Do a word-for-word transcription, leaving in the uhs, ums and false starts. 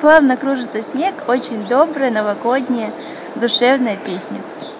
Славно кружится снег, очень добрая, новогодняя, душевная песня.